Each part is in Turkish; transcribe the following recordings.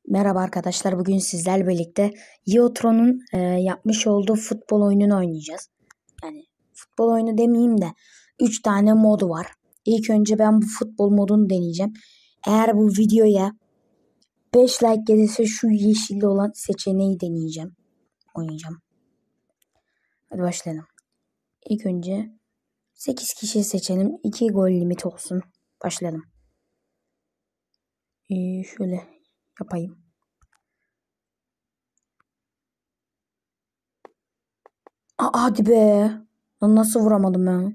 Merhaba arkadaşlar, bugün sizlerle birlikte Yotron'un yapmış olduğu futbol oyununu oynayacağız. Yani futbol oyunu demeyeyim de 3 tane modu var. İlk önce ben bu futbol modunu deneyeceğim. Eğer bu videoya 5 like gelirse şu yeşilli olan seçeneği deneyeceğim. Oynayacağım. Hadi başlayalım. İlk önce 8 kişi seçelim. 2 gol limit olsun. Başlayalım. Şöyle yapayım. Hadi be. Lan nasıl vuramadım ben?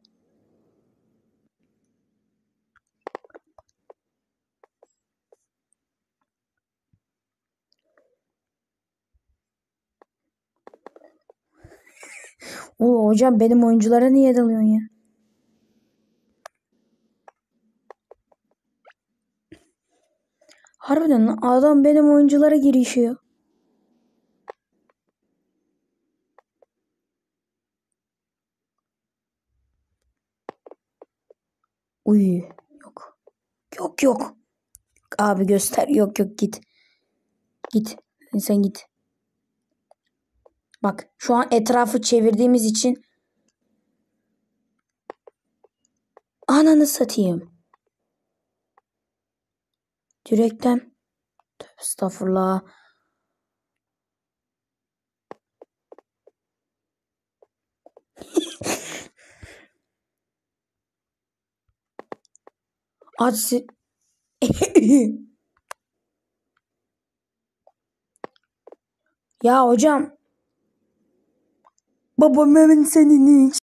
Hocam benim oyunculara niye dalıyorsun ya? Harbiden adam benim oyunculara girişiyor. Uy, yok. Yok. Abi göster. Yok git. Git. Sen git. Bak şu an etrafı çevirdiğimiz için ananı satayım. Direkten. Estağfurullah. Hadi. Ya hocam. Babam hemen senin hiç.